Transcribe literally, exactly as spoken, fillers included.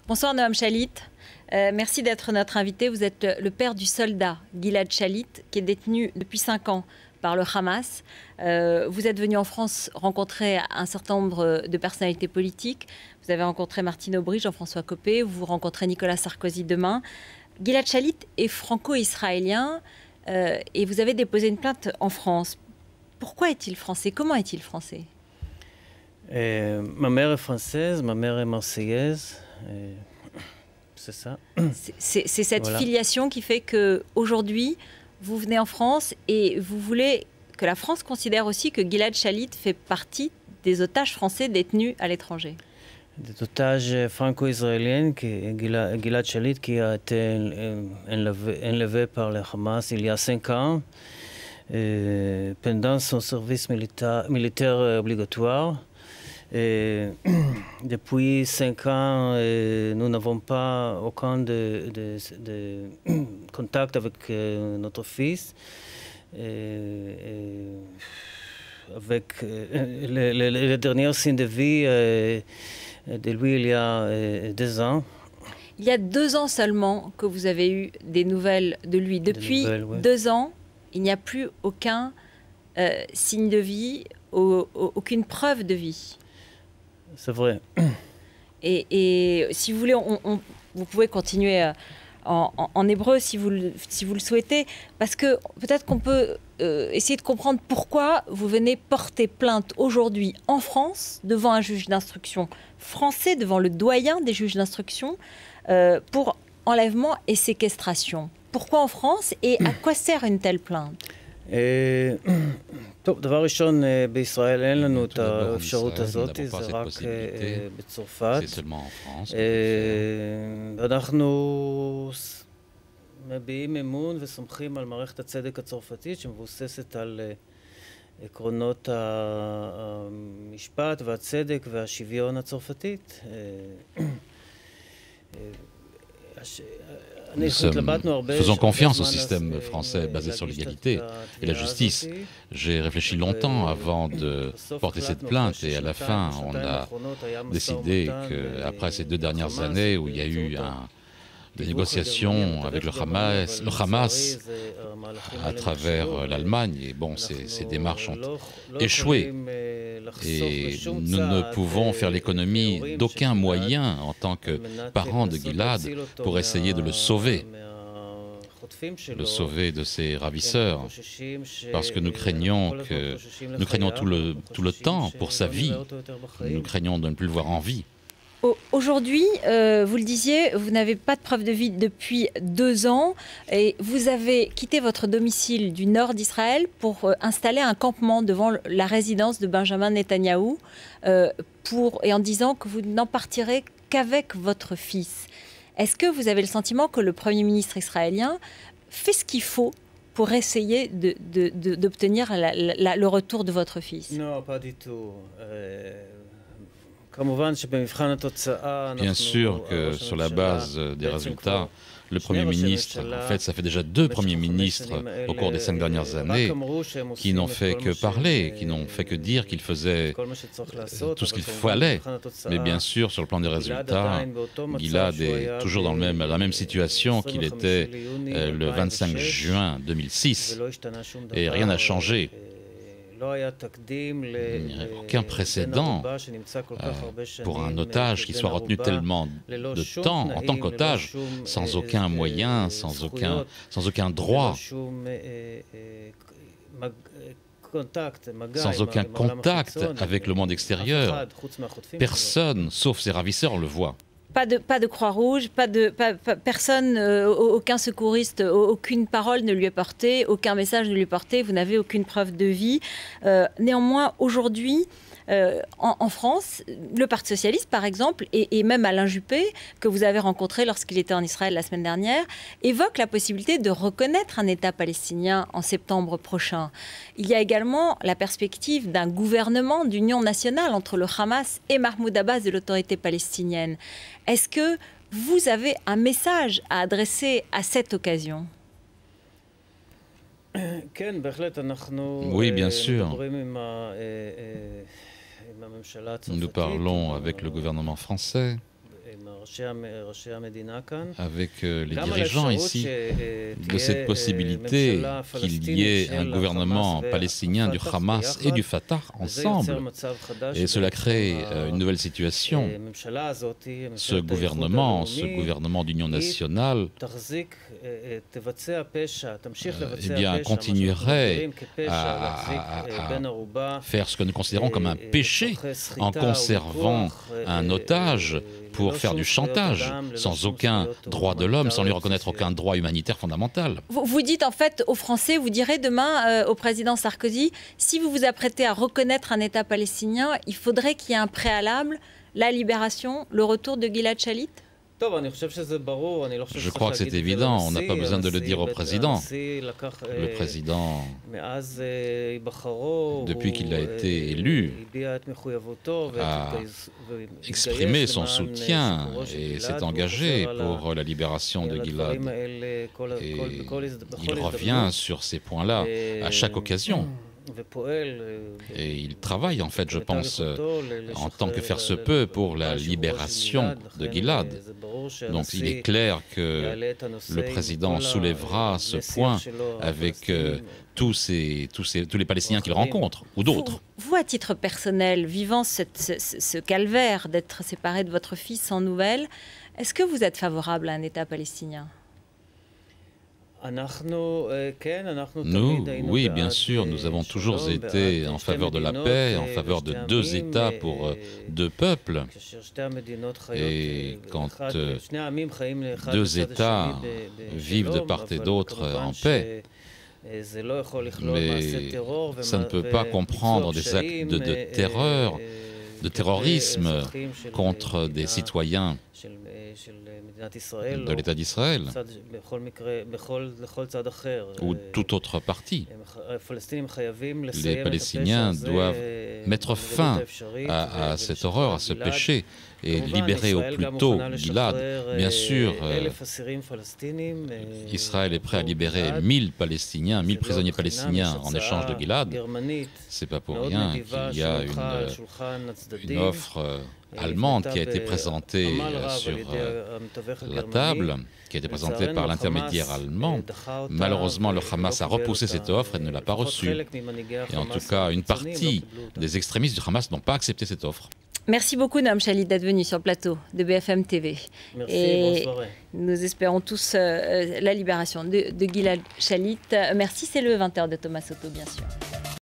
Bonsoir Noam Shalit, euh, merci d'être notre invité. Vous êtes le, le père du soldat Gilad Shalit qui est détenu depuis cinq ans par le Hamas. Euh, vous êtes venu en France rencontrer un certain nombre de personnalités politiques. Vous avez rencontré Martine Aubry, Jean-François Copé, vous rencontrez Nicolas Sarkozy demain. Gilad Shalit est franco-israélien euh, et vous avez déposé une plainte en France. Pourquoi est-il français? Comment est-il français? euh, Ma mère est française, ma mère est marseillaise. Euh, c'est ça. C'est cette voilà. filiation qui fait qu'aujourd'hui, vous venez en France et vous voulez que la France considère aussi que Gilad Shalit fait partie des otages français détenus à l'étranger. Des otages franco-israéliens, Gilad, Gilad Shalit, qui a été enlevé, enlevé par le Hamas il y a cinq ans, euh, pendant son service militaire, militaire obligatoire. Et depuis cinq ans, euh, nous n'avons pas aucun de, de, de contact avec euh, notre fils. Et, et avec euh, le, le, le dernier signe de vie euh, de lui, il y a euh, deux ans. Il y a deux ans seulement que vous avez eu des nouvelles de lui. Depuis nouvelles, ouais. deux ans, il n'y a plus aucun euh, signe de vie, au, au, aucune preuve de vie. C'est vrai. Et, et si vous voulez, on, on, vous pouvez continuer en, en, en hébreu si vous, le, si vous le souhaitez, parce que peut-être qu'on peut euh, essayer de comprendre pourquoi vous venez porter plainte aujourd'hui en France devant un juge d'instruction français, devant le doyen des juges d'instruction, euh, pour enlèvement et séquestration. Pourquoi en France et à quoi sert une telle plainte? טוב, דבר ראשון, בישראל אין לנו את האפשרות הזאת, זה רק בצרפת. אנחנו מביעים אמון וסומכים על מערכת הצדק הצרפתית שמבוססת על עקרונות המשפט והצדק והשוויון הצרפתית. Nous sommes, faisons confiance au système français basé sur l'égalité et la justice. J'ai réfléchi longtemps avant de porter cette plainte et à la fin, on a décidé qu'après ces deux dernières années où il y a eu un, des négociations avec le Hamas, le Hamas à travers l'Allemagne, et bon, ces, ces démarches ont échoué. Et nous ne pouvons faire l'économie d'aucun moyen en tant que parents de Gilad pour essayer de le sauver, le sauver de ses ravisseurs, parce que nous craignons, que, nous craignons tout le, tout le temps pour sa vie, nous craignons de ne plus le voir en vie. Aujourd'hui, euh, vous le disiez, vous n'avez pas de preuve de vie depuis deux ans et vous avez quitté votre domicile du nord d'Israël pour euh, installer un campement devant la résidence de Benjamin Netanyahou euh, pour, et en disant que vous n'en partirez qu'avec votre fils. Est-ce que vous avez le sentiment que le Premier ministre israélien fait ce qu'il faut pour essayer d'obtenir de, de, de, la, la, le retour de votre fils? Non, pas du tout. Euh... Bien sûr que sur la base des résultats, le Premier ministre, en fait, ça fait déjà deux Premiers ministres au cours des cinq dernières années qui n'ont fait que parler, qui n'ont fait que dire qu'ils faisaient tout ce qu'il fallait. Mais bien sûr, sur le plan des résultats, Gilad est toujours dans le même, la même situation qu'il était le vingt-cinq juin deux mille six et rien n'a changé. Il n'y a aucun précédent euh, pour un otage qui soit retenu tellement de temps en tant qu'otage, sans aucun moyen, sans aucun, sans aucun droit, sans aucun contact avec le monde extérieur. Personne, sauf ses ravisseurs, le voit. Pas de, pas de Croix-Rouge, pas de, pas, pas, personne, euh, aucun secouriste, aucune parole ne lui est portée, aucun message ne lui est porté, vous n'avez aucune preuve de vie. Euh, néanmoins, aujourd'hui, euh, en, en France, le Parti socialiste, par exemple, et, et même Alain Juppé, que vous avez rencontré lorsqu'il était en Israël la semaine dernière, évoque la possibilité de reconnaître un État palestinien en septembre prochain. Il y a également la perspective d'un gouvernement d'union nationale entre le Hamas et Mahmoud Abbas de l'autorité palestinienne. Est-ce que vous avez un message à adresser à cette occasion? Oui, bien sûr. Nous parlons avec le gouvernement français, avec les dirigeants ici de cette possibilité qu'il y ait un gouvernement palestinien du Hamas et du Fatah ensemble. Et cela crée une nouvelle situation. Ce gouvernement, ce gouvernement d'union nationale, eh bien, continuerait à, à, à faire ce que nous considérons comme un péché en conservant un otage pour faire du chantage, sans aucun droit de l'homme, sans lui reconnaître aucun droit humanitaire fondamental. Vous, vous dites en fait aux Français, vous direz demain euh, au président Sarkozy, si vous vous apprêtez à reconnaître un État palestinien, il faudrait qu'il y ait un préalable, la libération, le retour de Gilad Shalit? Je crois que c'est évident, on n'a pas besoin de le dire au président. Le président, depuis qu'il a été élu, a exprimé son soutien et s'est engagé pour la libération de Gilad. Et il revient sur ces points-là à chaque occasion. Et il travaille, en fait, je pense, en tant que faire se peut pour la libération de Gilad. Donc il est clair que le président soulèvera ce point avec euh, tous, ces, tous, ces, tous les Palestiniens qu'il rencontre, ou d'autres. Vous, vous, à titre personnel, vivant cette, ce, ce calvaire d'être séparé de votre fils sans nouvelles, est-ce que vous êtes favorable à un État palestinien ? Nous, oui, bien sûr, nous avons toujours été en faveur de la paix, en faveur de deux États pour deux peuples. Et quand euh, deux États vivent de part et d'autre en paix, mais ça ne peut pas comprendre des actes de, de terreur, de terrorisme contre des citoyens de l'État d'Israël ou toute autre partie. Les Palestiniens doivent mettre fin à, à cette horreur, à ce péché et libérer au plus tôt Gilad. Bien sûr, euh, Israël est prêt à libérer mille Palestiniens, mille prisonniers palestiniens en échange de Gilad. C'est pas pour rien qu'il y a une, une offre euh, allemande qui a été présentée euh, sur euh, la table, qui a été présentée par l'intermédiaire allemand. Malheureusement, le Hamas a repoussé cette offre et ne l'a pas reçue. Et en tout cas, une partie des extrémistes du Hamas n'ont pas accepté cette offre. Merci beaucoup, Noam Shalit, d'être venu sur le plateau de B F M T V. Merci, et bonne soirée. Nous espérons tous euh, la libération de, de Gilad Shalit. Merci, c'est le vingt heures de Thomas Soto, bien sûr.